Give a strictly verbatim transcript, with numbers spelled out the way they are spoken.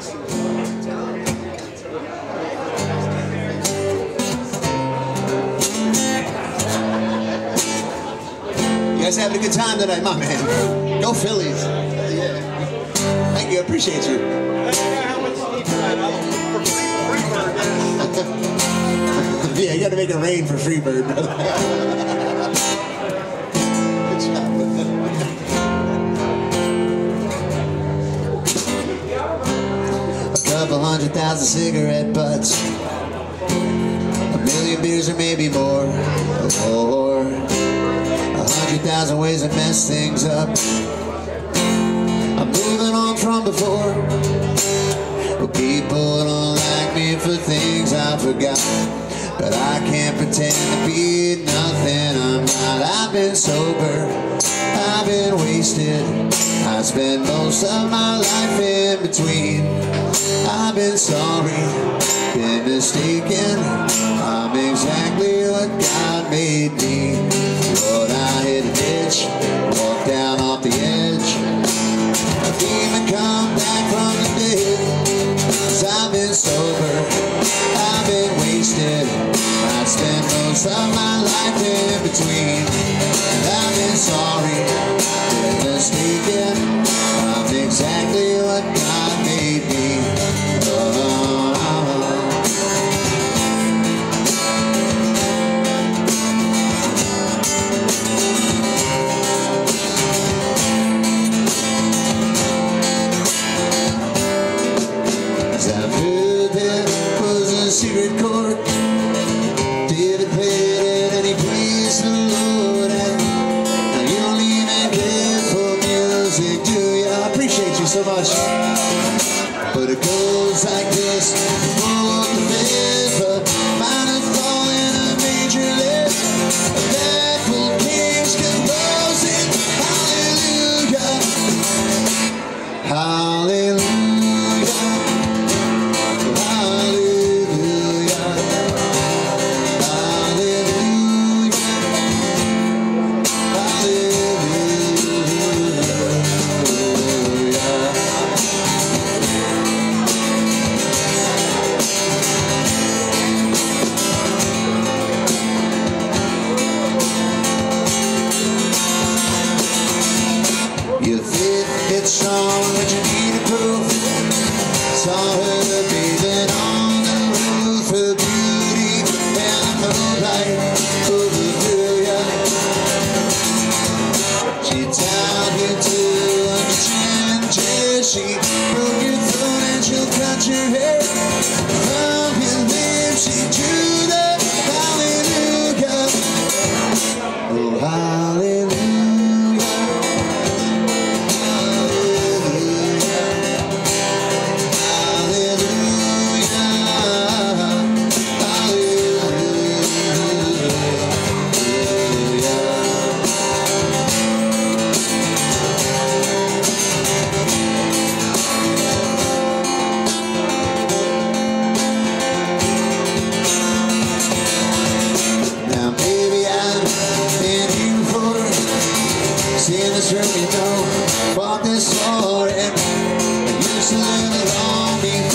You guys having a good time tonight, my man? Go Phillies. Yeah. Thank you, I appreciate you. Yeah, you gotta make it rain for Freebird, brother. Good job. A couple hundred thousand cigarette butts, a million beers or maybe more, or a hundred thousand ways to mess things up. I'm moving on from before. Well, people don't like me for things I forgot, but I can't pretend to be nothing I'm not. I've been sober, I've been wasted, I spent most of my life in between. I've been sorry, been mistaken, I'm exactly what God made me. Lord, I hit a ditch, walked down off the edge, I've even come back from the dead. Cause I've been sober, I've been wasted, I spent most of my life in between. I've been sorry, been mistaken, I'm exactly what God made me. Oh, oh, I've heard there was a secret chord, David played it and he praised the Lord. And you don't even care for music, do you? I appreciate you so much. But it goes like this: walk the river, might have fallen a major lift, a baffled king's composing hallelujah, hallelujah. You think it's strong, but you need a proof. Saw her bathing on the roof, her beauty and the moonlight overthrew ya. She tied you to a chin chair, she broke your throat and she'll cut your hair. From your lips she drew the hallelujah. Oh, hallelujah. Seen this room, you know, fought this war, and used to live it on me.